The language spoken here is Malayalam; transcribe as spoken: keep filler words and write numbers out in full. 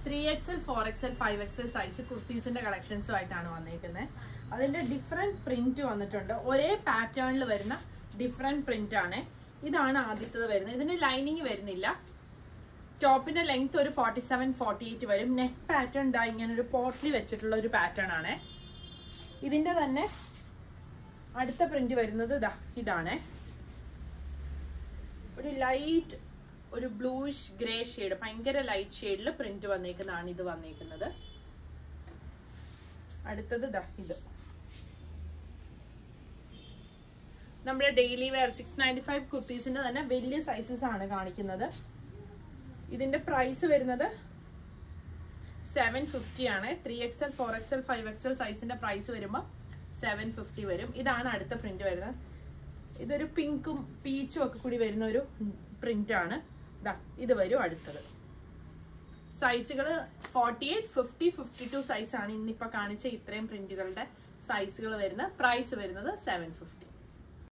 Three XL four XL five XL size കുർത്തീസിന്റെ കളക്ഷൻസുമായിട്ടാണ് വന്നേക്കുന്നത്. അതിന്റെ ഡിഫറെന്റ് പ്രിന്റ് വന്നിട്ടുണ്ട്. ഒരേ പാറ്റേണിൽ വരുന്ന ഡിഫറെന്റ് പ്രിന്റ് ആണ്. ഇതാണ് ആദ്യത്തത് വരുന്നത്. ഇതിന് ലൈനിങ് വരുന്നില്ല. ടോപ്പിന്റെ ലെങ്ത് ഒരു ഫോർട്ടി സെവൻ ഫോർട്ടി എയ്റ്റ് വരും. നെക്ക് പാറ്റേൺ ദാ ഇങ്ങനെ ഒരു പോട്ട്ലി വെച്ചിട്ടുള്ള ഒരു പാറ്റേൺ ആണ്. ഇതിന്റെ തന്നെ അടുത്ത പ്രിന്റ് വരുന്നത് ദാ ഇതാണ്. ഒരു ലൈറ്റ് ഒരു ബ്ലൂയിഷ് ഗ്രേ ഷെയ്ഡ്, ഭയങ്കര ലൈറ്റ് ഷെയ്ഡിൽ പ്രിന്റ് വന്നേക്കുന്നതാണ് ഇത് വന്നേക്കുന്നത്. അടുത്തത് ദാ ഇത് നമ്മുടെ daily wear six ninety five കുർത്തീസിന്റെ തന്നെ വലിയ സൈസസ് ആണ് കാണിക്കുന്നത്. ഇതിന്റെ പ്രൈസ് വരുന്നത് സെവൻ ഫിഫ്റ്റി ആണ്. Three XL four XL five XL സൈസിന്റെ പ്രൈസ് വരുമ്പോൾ സെവൻ ഫിഫ്റ്റി വരും. ഇതാണ് അടുത്ത പ്രിന്റ് വരുന്നത്. ഇതൊരു പിങ്കും പീച്ചും ഒക്കെ കൂടി വരുന്ന ഒരു പ്രിന്റ് ആണ്. ദാ ഇത് വരും അടുത്തത്. സൈസുകൾ forty eight fifty fifty two size ആണ് ഇന്നിപ്പോ കാണിച്ച ഇത്രയും പ്രിന്റുകളുടെ സൈസുകൾ വരുന്ന. പ്രൈസ് വരുന്നത് സെവൻ ഫിഫ്റ്റി.